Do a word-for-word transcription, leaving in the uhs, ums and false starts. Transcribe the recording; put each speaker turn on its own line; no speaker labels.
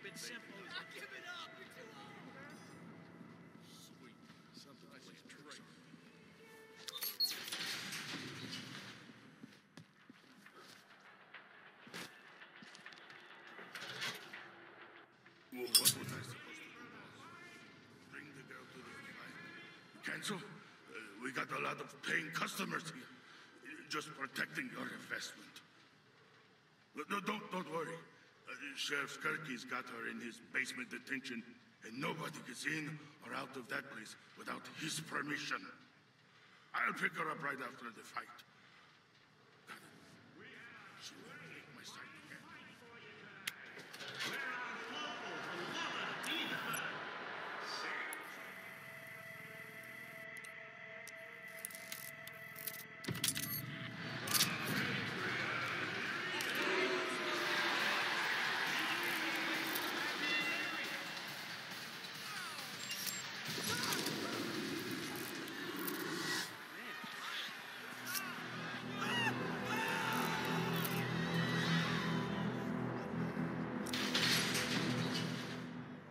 keep it simple.
I'll give it up. You're too old.
Sweet. Something like tricks on.
Well, what was I supposed to do, boss? Bring the girl to the fight? Cancel? Uh, we got a lot of paying customers here. Just protecting your investment. No, don't, don't worry. Uh, Sheriff Skirky's got her in his basement detention, and nobody gets in or out of that place without his permission. I'll pick her up right after the fight.